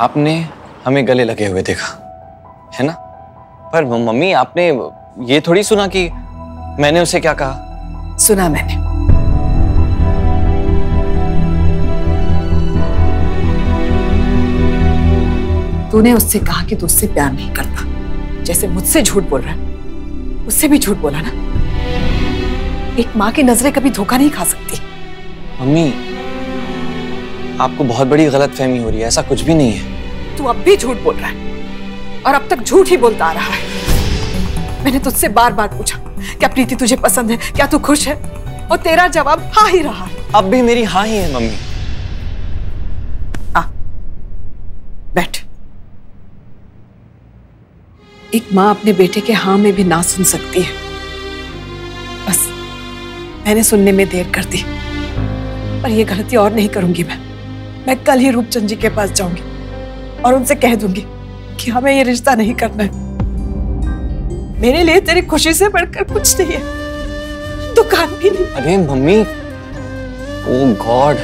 आपने हमें गले लगे हुए देखा, है ना? पर मम्मी, आपने ये थोड़ी सुना कि मैंने उसे क्या कहा? सुना मैंने। तूने उससे कहा कि तू उससे प्यार नहीं करता, जैसे मुझसे झूठ बोल रहा है, उससे भी झूठ बोला ना। एक माँ की नजरें कभी धोखा नहीं खा सकती। मम्मी, आपको बहुत बड़ी गलतफहमी हो रही है, ऐसा कुछ भी नहीं है। तू अब भी झूठ बोल रहा है और अब तक झूठ ही बोलता आ रहा है। मैंने तुझसे बार बार पूछा, क्या प्रीति तुझे पसंद है, क्या तू खुश है, और तेरा जवाब हाँ ही रहा है। अब भी मेरी हाँ ही है मम्मी। आ, बैठ। एक माँ अपने बेटे के हाँ में भी ना सुन सकती है। बस मैंने सुनने में देर कर दी, पर यह गलती और नहीं करूंगी। मैं कल ही रूपचंद जी के पास जाऊंगी और उनसे कह दूंगी कि हमें ये रिश्ता नहीं करना है। मेरे लिए तेरी खुशी से बढ़कर कुछ नहीं है, दुकान भी नहीं। अरे मम्मी, ओह गॉड,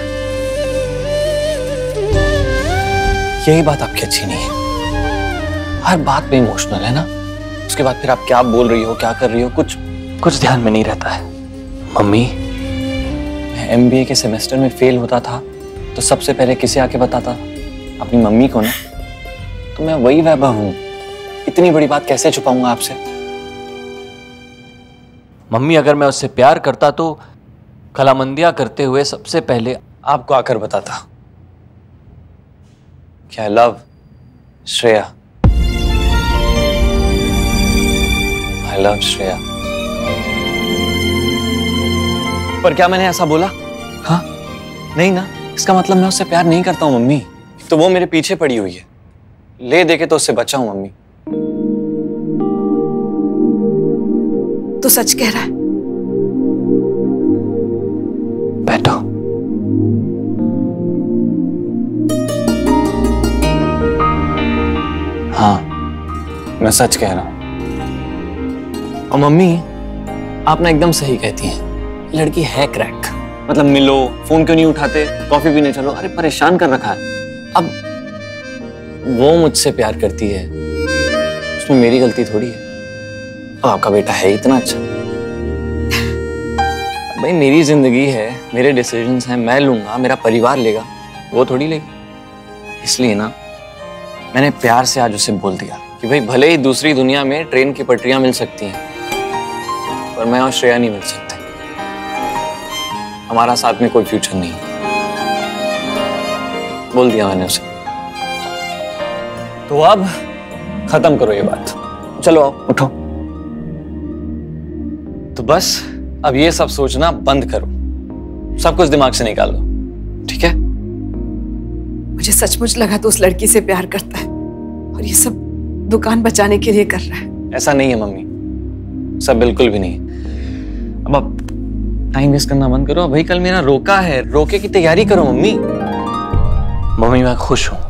यही बात आपकी अच्छी नहीं है। हर बात पे इमोशनल है ना, उसके बाद फिर आप क्या बोल रही हो, क्या कर रही हो, कुछ ध्यान में नहीं रहता है। मम्मी, मैं एमबीए के सेमेस्टर में फेल होता था तो सबसे पहले किसे आके बताता? अपनी मम्मी को ना। तो मैं वही वैभव हूं, इतनी बड़ी बात कैसे छुपाऊंगा आपसे? मम्मी, अगर मैं उससे प्यार करता तो कलामंदियां करते हुए सबसे पहले आपको आकर बताता। क्या love Shreya, I love Shreya. पर क्या मैंने ऐसा बोला? हाँ, नहीं ना। इसका मतलब मैं उससे प्यार नहीं करता हूं मम्मी। तो वो मेरे पीछे पड़ी हुई है, ले दे के तो उससे बचा हूं मम्मी। तो सच कह रहा है? बैठो। हाँ, मैं सच कह रहा हूं। और मम्मी, आप ना एकदम सही कहती हैं, लड़की है क्रैक। मतलब मिलो, फोन क्यों नहीं उठाते, कॉफी पीने चलो, अरे परेशान कर रखा है। अब वो मुझसे प्यार करती है, उसमें मेरी गलती थोड़ी है। अब आपका बेटा है इतना अच्छा। भाई मेरी जिंदगी है, मेरे डिसीजंस हैं, मैं लूंगा, मेरा परिवार लेगा, वो थोड़ी लेगी। इसलिए ना मैंने प्यार से आज उसे बोल दिया कि भाई भले ही दूसरी दुनिया में ट्रेन की पटरियां मिल सकती हैं, पर मैं और श्रेया नहीं मिल सकते। हमारा साथ में कोई फ्यूचर नहीं। बोल दिया मैंने उसे। तो अब खत्म करो ये बात, चलो आओ, उठो। तो बस अब ये सब सोचना बंद करो, सब कुछ दिमाग से निकाल दो, ठीक है? मुझे सचमुच लगा तो उस लड़की से प्यार करता है और ये सब दुकान बचाने के लिए कर रहा है। ऐसा नहीं है मम्मी, सब बिल्कुल भी नहीं। अब आप टाइम वेस्ट करना बंद करो। भाई कल मेरा रोका है, रोके की तैयारी करो मम्मी। मम्मी, मैं खुश हूं।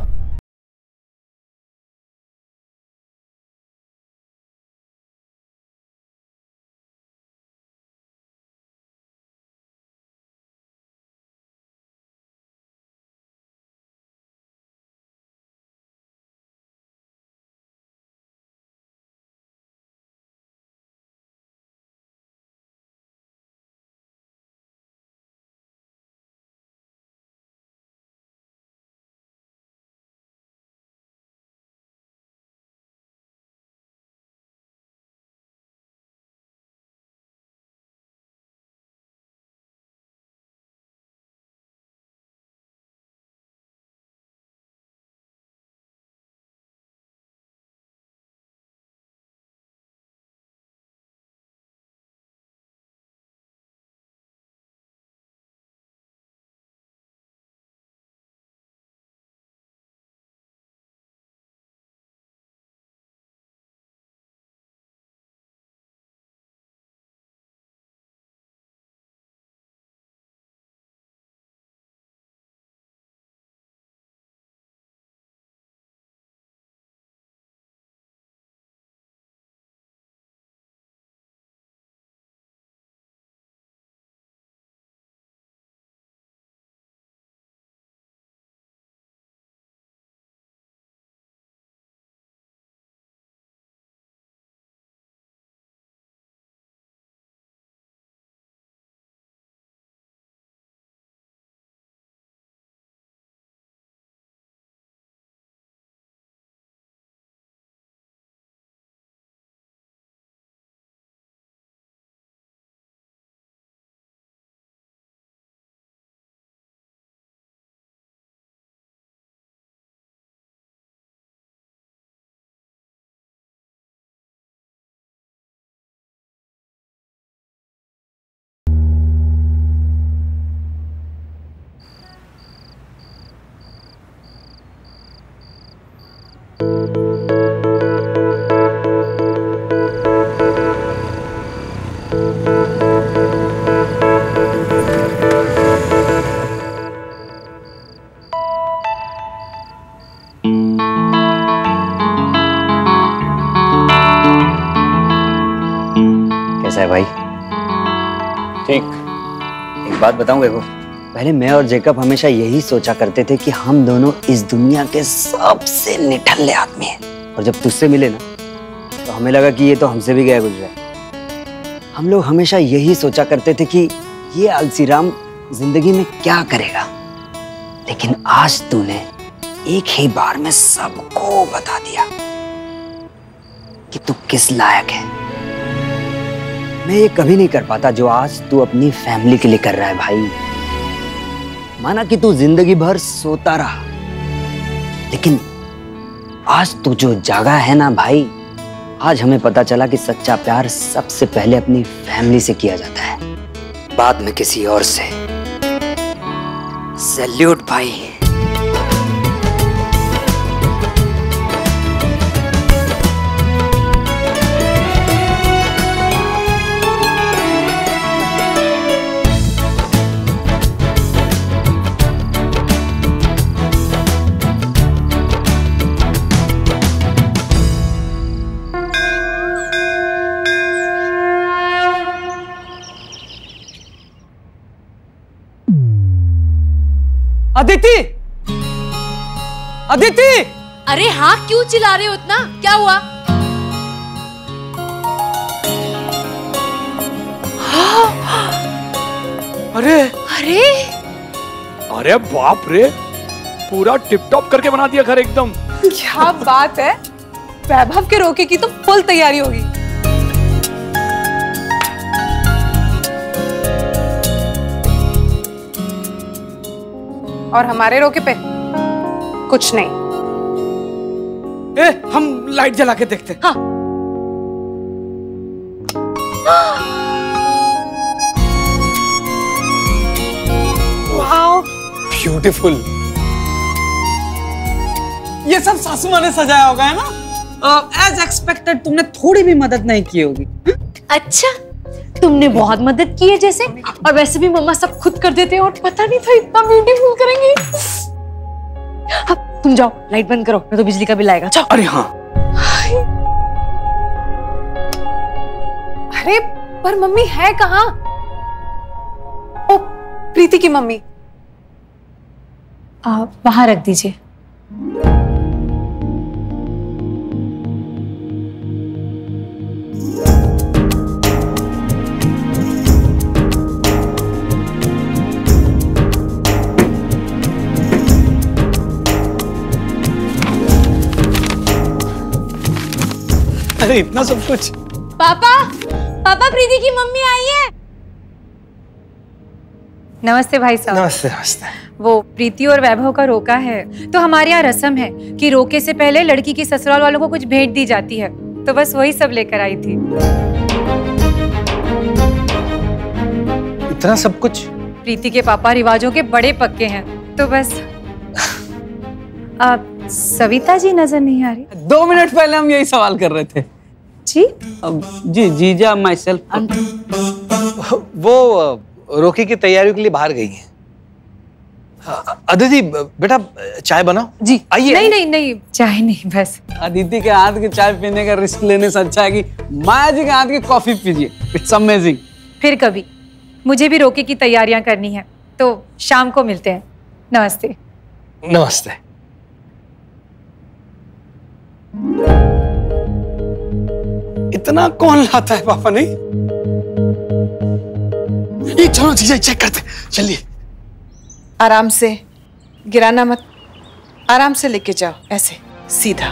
कैसा है भाई? ठीक। एक बात बताऊं देखो, पहले मैं और जेकब हमेशा यही सोचा करते थे कि हम दोनों इस दुनिया के सबसे निठल्ले आदमी हैं, और जब तुझसे मिले ना तो हमें लगा कि ये तो हमसे भी गया गुजरा है। हम लोग हमेशा यही सोचा करते थे कि ये आलसी राम जिंदगी में क्या करेगा, लेकिन आज तूने एक ही बार में सबको बता दिया कि तू किस लायक है। मैं ये कभी नहीं कर पाता जो आज तू अपनी फैमिली के लिए कर रहा है भाई। माना कि तू जिंदगी भर सोता रहा, लेकिन आज तू जो जागा है ना भाई, आज हमें पता चला कि सच्चा प्यार सबसे पहले अपनी फैमिली से किया जाता है, बाद में किसी और से। सैल्यूट भाई। अदिति! अदिति! अरे हाँ, क्यों चिल्ला रहे हो इतना? क्या हुआ? अरे अरे अरे बाप रे, पूरा टिप टॉप करके बना दिया घर एकदम। क्या बात है, वैभव के रोके की तो फुल तैयारी होगी। और हमारे रोके पे कुछ नहीं। हम लाइट जला के देखते। हाँ। Wow, beautiful. ये सब सासू माँ ने सजाया होगा, है ना? एज एक्सपेक्टेड तुमने थोड़ी भी मदद नहीं की होगी। अच्छा, तुमने बहुत मदद की है जैसे, और वैसे भी मम्मा सब खुद कर देते हैं और पता नहीं था इतना ब्यूटीफुल करेंगे। अब तुम जाओ, लाइट बंद करो, नहीं तो बिजली का बिल आएगा। जाओ। अरे हाँ। अरे पर मम्मी है कहाँ? ओ, प्रीति की मम्मी। वहां रख दीजिए। अरे इतना सब कुछ। पापा, पापा, प्रीति की मम्मी आई है। नमस्ते भाई साहब। नमस्ते नमस्ते। वो प्रीति और वैभव का रोका है, तो हमारे यहाँ रस्म है कि रोके से पहले लड़की की ससुराल वालों को कुछ भेंट दी जाती है, तो बस वही सब लेकर आई थी। इतना सब कुछ? प्रीति के पापा रिवाजों के बड़े पक्के हैं, तो बस। सविता जी नजर नहीं आ रही। 2 मिनट पहले हम यही सवाल कर रहे थे। जी? जी, जीजा माई सेल्फ। वो रोकी की तैयारियों के लिए बाहर गई हैं। अदिति बेटा, चाय बनाओ। जी आइए। नहीं नहीं नहीं, चाय नहीं, बस। अदिति के हाथ की चाय पीने का रिस्क लेने से अच्छा है कि माया जी के हाथ की कॉफी पीजिए। It's amazing. फिर कभी। मुझे भी रोके की तैयारियां करनी है, तो शाम को मिलते हैं। नमस्ते। नमस्ते। इतना कौन लाता है पापा? नहीं, ये चलो जीजा चेक करते, चलिए। आराम से, गिराना मत, आराम से लेके जाओ, ऐसे सीधा।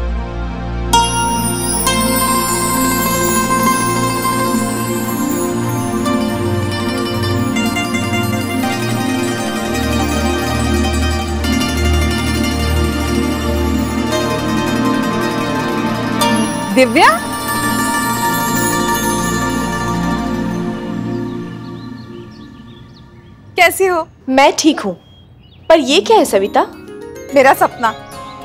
दिव्या, कैसी हो? मैं ठीक हूँ, पर ये क्या है सविता? मेरा सपना।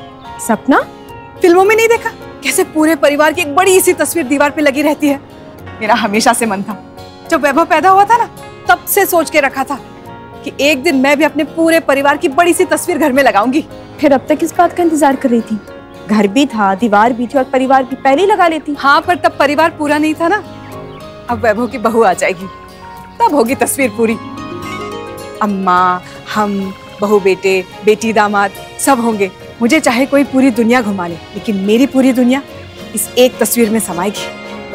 सपना? फिल्मों में नहीं देखा कैसे पूरे परिवार की एक बड़ी सी तस्वीर दीवार पे लगी रहती है? मेरा हमेशा से मन था, जब वैभव पैदा हुआ था ना, तब से सोच के रखा था कि एक दिन मैं भी अपने पूरे परिवार की बड़ी सी तस्वीर घर में लगाऊंगी। फिर अब तक किस बात का इंतजार कर रही थी? घर भी था, दीवार भी थी और परिवार भी पहले ही लगा लेती। हाँ, पर तब परिवार पूरा नहीं था ना। अब वैभव की बहू आ जाएगी, तब होगी तस्वीर पूरी। अम्मा, हम, बहू बेटे, बेटी दामाद सब होंगे। मुझे चाहे कोई पूरी दुनिया घुमा ले, लेकिन मेरी पूरी दुनिया इस एक तस्वीर में समाएगी।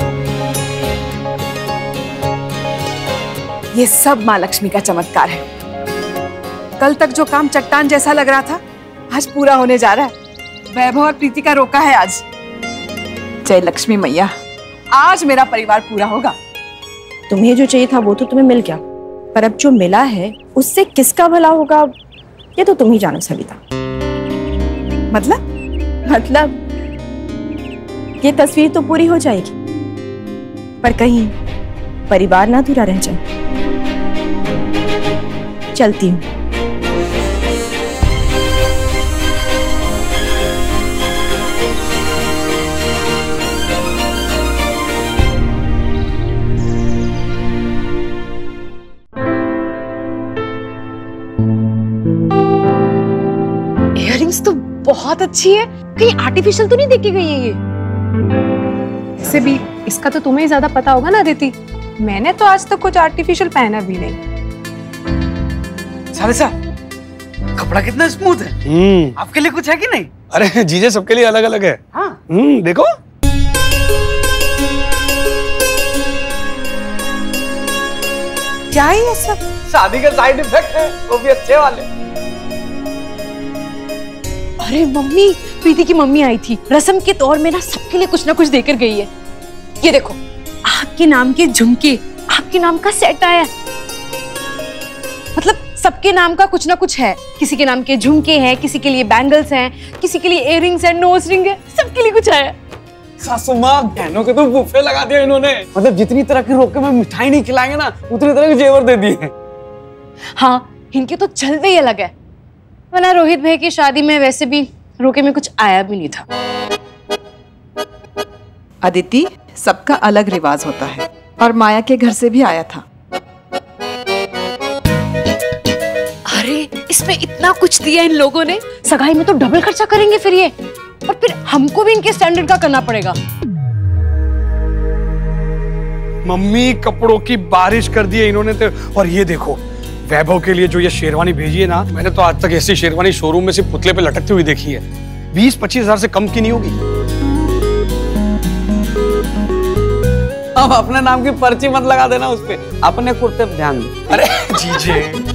ये सब माँ लक्ष्मी का चमत्कार है। कल तक जो काम चट्टान जैसा लग रहा था, आज पूरा होने जा रहा है। वैभव और प्रीति का रोका है आज। जय लक्ष्मी मैया, आज मेरा परिवार पूरा होगा। तुम्हें जो चाहिए था वो तो तुम्हें मिल गया, पर अब जो मिला है उससे किसका भला होगा ये तो तुम ही जानो सविता। मतलब ये तस्वीर तो पूरी हो जाएगी, पर कहीं परिवार ना अधूरा रह जाए। चलती हूँ। इयररिंग्स तो बहुत अच्छी है, कहीं आर्टिफिशियल तो नहीं देख गई है ये? वैसे भी इसका तो तुम्हें ही ज्यादा पता होगा ना अदिति, मैंने तो आज तक कुछ आर्टिफिशियल पहना भी नहीं। साले साहब, कपड़ा कितना स्मूथ है। आपके लिए कुछ है कि नहीं? अरे जीजे सबके लिए अलग अलग है। हाँ। देखो क्या है ये सब? शादी के साइड इफेक्ट है, वो भी अच्छे वाले। अरे मम्मी, प्रीति की मम्मी आई थी, रस्म के तौर में ना सबके लिए कुछ ना कुछ देकर गई है। ये देखो, आपके नाम के झुमके, आपके नाम का सेट आया। मतलब सबके नाम का कुछ ना कुछ है। किसी के नाम के झुमके हैं, किसी के लिए बैंगल्स हैं, किसी के लिए इयररिंग्स हैं, नोज रिंग है, सबके लिए कुछ आया। सासू माँ, बहनों के तो बुफे लगा दिया इन्होंने। मतलब जितनी तरह की रोके में मिठाई नहीं खिलाएंगे ना, उतनी तरह के जेवर दे दिए। हाँ, इनके तो चलते ही अलग है। वरना रोहित भाई की शादी में वैसे भी रोके में कुछ आया भी नहीं था। अदिति, सबका अलग रिवाज होता है और माया के घर से भी आया था। अरे इसमें इतना कुछ दिया इन लोगों ने, सगाई में तो डबल खर्चा करेंगे फिर ये, और फिर हमको भी इनके स्टैंडर्ड का करना पड़ेगा। मम्मी कपड़ों की बारिश कर दी है इन्होंने तो। और ये देखो, वैभव के लिए जो ये शेरवानी भेजी है ना, मैंने तो आज तक ऐसी शेरवानी शोरूम में सिर्फ पुतले पे लटकती हुई देखी है। 20-25 हजार से कम की नहीं होगी। अब अपने नाम की पर्ची मत लगा देना उस पे, अपने कुर्ते पे ध्यान दो। अरे जीजे,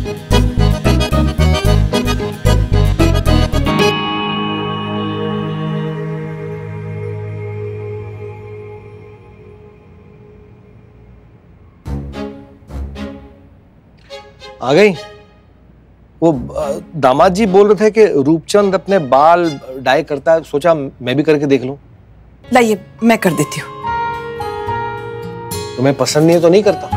आ गई? वो दामाद जी बोल रहे थे कि रूपचंद अपने बाल डाई करता है, सोचा मैं भी करके देख लूं। लाइए, मैं कर देती हूँ। तुम्हें पसंद नहीं है तो नहीं करता?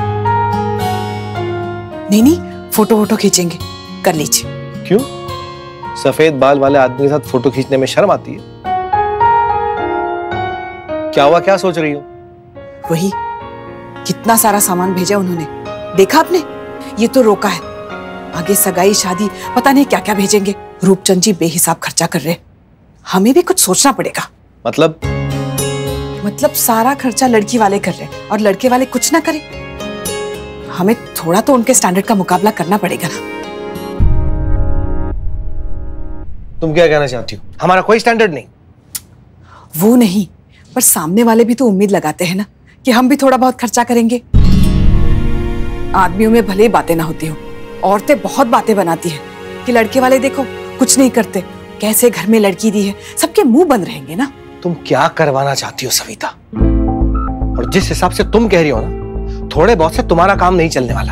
नहीं, फोटो वोटो खींचेंगे, कर लीजिए। क्यों? सफेद बाल वाले आदमी के साथ फोटो खींचने में शर्म आती है? क्या हुआ, क्या सोच रही हो? वही, कितना सारा सामान भेजा उन्होंने, देखा आपने? ये तो रोका है, आगे सगाई शादी पता नहीं क्या क्या भेजेंगे। रूपचंद जी बेहिसाब खर्चा कर रहे, हमें भी कुछ सोचना पड़ेगा। मतलब सारा खर्चा लड़की वाले कर रहे और लड़के वाले कुछ ना करें। हमें थोड़ा तो उनके स्टैंडर्ड का मुकाबला करना पड़ेगा ना। तुम क्या कहना चाहती हो? हमारा कोई स्टैंडर्ड नहीं? वो नहीं, पर सामने वाले भी तो उम्मीद लगाते हैं ना कि हम भी थोड़ा बहुत खर्चा करेंगे। आदमियों में भले ही बातें ना होती हो, औरतें बहुत बातें बनाती हैं कि लड़के वाले देखो कुछ नहीं करते, कैसे घर में लड़की दी है, सबके मुंह बंद रहेंगे ना। तुम क्या करवाना चाहती हो सविता? और जिस हिसाब से तुम कह रही हो ना, थोड़े बहुत से तुम्हारा काम नहीं चलने वाला।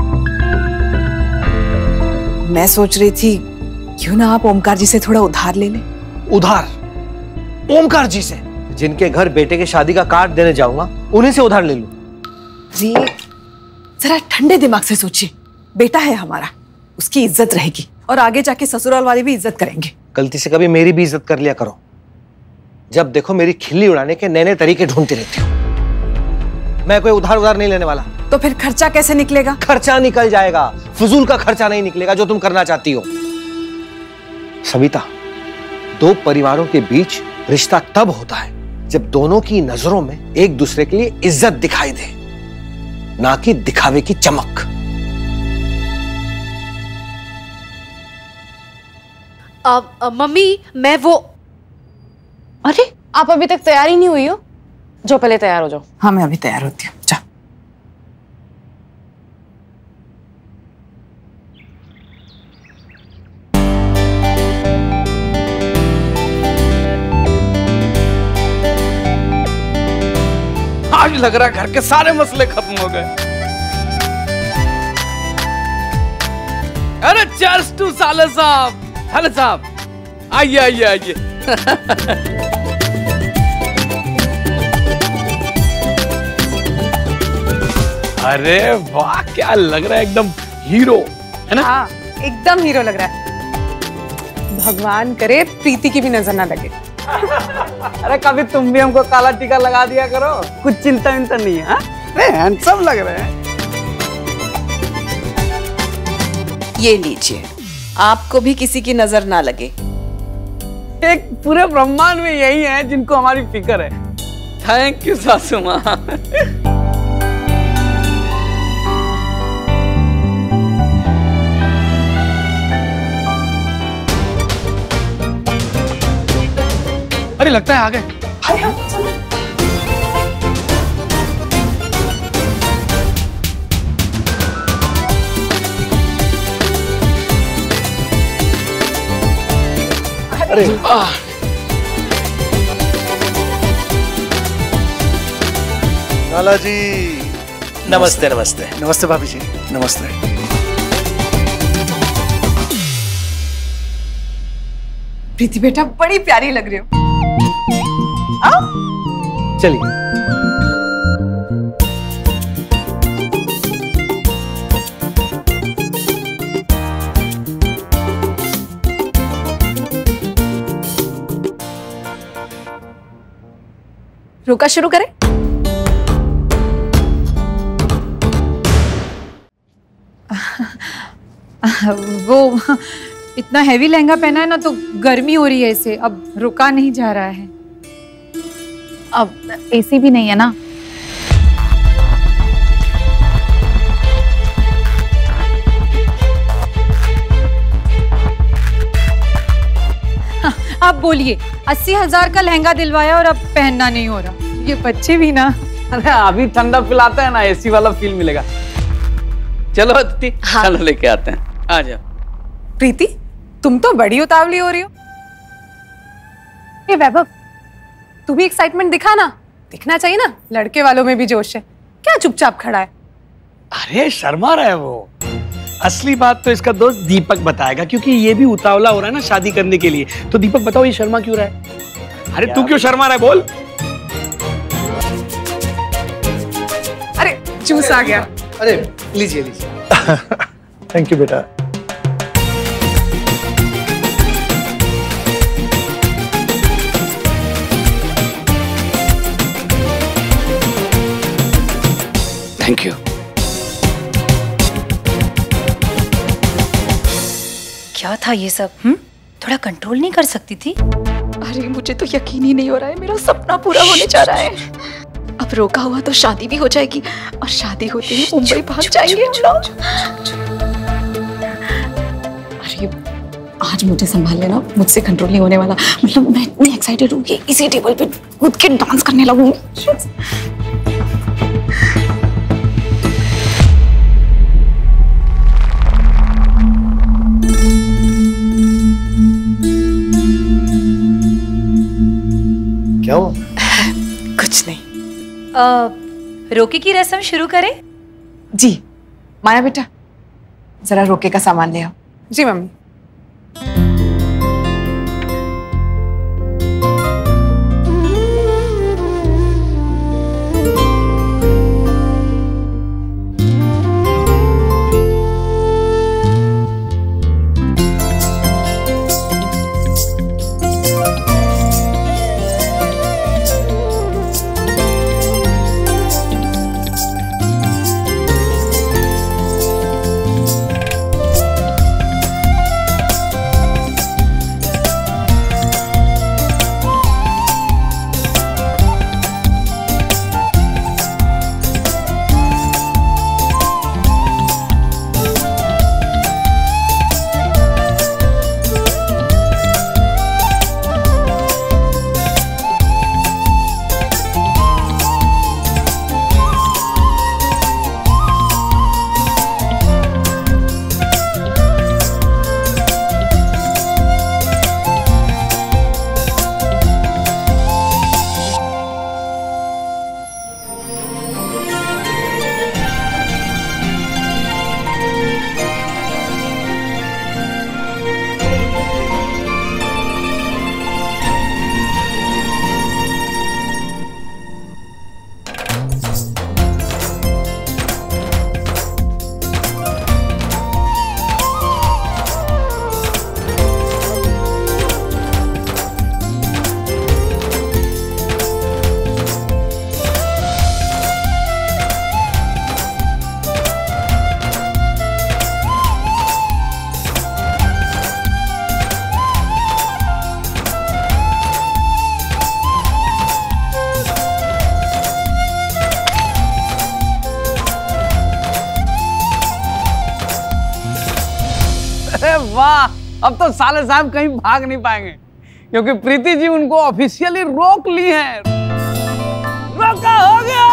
मैं सोच रही थी क्यों ना आप ओमकार जी से थोड़ा उधार ले लें। उधार? ओमकार जी से? जिनके घर बेटे के शादी का कार्ड देने जाऊंगा, उन्हीं से उधार ले लूं? जी जरा ठंडे दिमाग से सोचिए, बेटा है हमारा, उसकी इज्जत रहेगी और आगे जाके ससुराल वाले भी इज्जत करेंगे। गलती से कभी मेरी भी इज्जत कर लिया करो। जब देखो मेरी खिल्ली उड़ाने के नए नए तरीके ढूंढती रहती हो। मैं कोई उधार नहीं लेने वाला। तो फिर खर्चा कैसे निकलेगा? खर्चा निकल जाएगा, फजूल का खर्चा नहीं निकलेगा जो तुम करना चाहती हो। सविता, दो परिवारों के बीच रिश्ता तब होता है जब दोनों की नजरों में एक दूसरे के लिए इज्जत दिखाई दे, ना कि दिखावे की चमक। मम्मी मैं वो, अरे आप अभी तक तैयार ही नहीं हुई हो? जो पहले तैयार हो जाओ। हाँ मैं अभी तैयार होती हूँ, जा। आज लग रहा है घर के सारे मसले खत्म हो गए। अरे चर्च टू साले साहब, साले साहब आइए आइए आइए। अरे वाह, क्या लग रहा है, एकदम हीरो है ना? हाँ एकदम हीरो लग रहा है। भगवान करे प्रीति की भी नजर ना लगे। अरे कभी तुम भी हमको काला टीका लगा दिया करो, कुछ चिंता विंता नहीं है। अरे हैंडसम लग रहे हैं। ये लीजिए, आपको भी किसी की नजर ना लगे। एक पूरे ब्रह्मांड में यही है जिनको हमारी फिक्र है। थैंक यू सासू माँ। अरे लगता है आ गए। अरे लाला जी नमस्ते नमस्ते। नमस्ते भाभी जी नमस्ते। प्रीति बेटा बड़ी प्यारी लग रही हो। चलिए। रोका शुरू करें? वो इतना हैवी लहंगा पहना है ना तो गर्मी हो रही है इसे, अब रुका नहीं जा रहा है। अब एसी भी नहीं है ना। हाँ, आप बोलिए 80,000 का लहंगा दिलवाया और अब पहनना नहीं हो रहा। ये बच्चे भी ना। अरे अभी ठंडा पिलाता है ना, एसी वाला फील मिलेगा। चलो अदिति, हाँ। चलो लेके आते हैं, आ जाओ। प्रीति तुम तो बड़ी उतावली हो रही हो। ये वैभव तू भी एक्साइटमेंट दिखा ना, दिखना चाहिए ना, लड़के वालों में भी जोश है। क्या चुपचाप खड़ा है? अरे शर्मा रहा है वो। असली बात तो इसका दोस्त दीपक बताएगा, क्योंकि ये भी उतावला हो रहा है ना शादी करने के लिए। तो दीपक बताओ ये शर्मा क्यों रहा है? अरे तू क्यों शर्मा रहा है, बोल। अरे जूस आ गया। अरे लीजिए लीजिए। थैंक यू बेटा। Thank you. क्या था ये सब? थोड़ा कंट्रोल नहीं कर सकती थी? अरे मुझे तो यकीन ही नहीं हो रहा है, मेरा सपना पूरा होने जा रहा है। अब रोका हुआ तो शादी भी हो जाएगी, और शादी होते ही मुंबई भाग जाएंगे हम लोग। अरे आज मुझे संभाल लेना, मुझसे कंट्रोल नहीं होने वाला। मतलब मैं इतनी एक्साइटेड हूँ कि इसी टेबल पे कूद के डांस करने लगूंगी। क्या हुआ? कुछ नहीं। रोके की रस्म शुरू करें? जी माया बेटा, जरा रोके का सामान ले आओ। जी मम्मी। वाह, अब तो साले साहब कहीं भाग नहीं पाएंगे क्योंकि प्रीति जी उनको ऑफिशियली रोक ली है। रोका हो गया।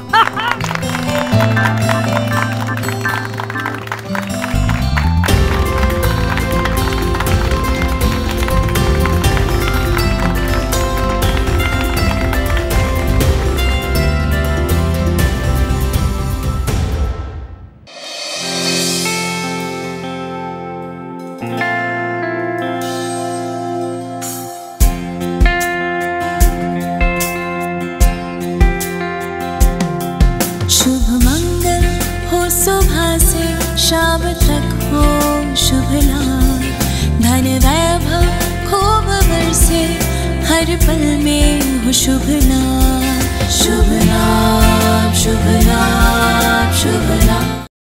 शाम तक हो शुभ लाभ, धन वैभव खूब बरसे, हर पल में हो शुभ लाभ, शुभ लाभ, शुभ लाभ, शुभ लाभ।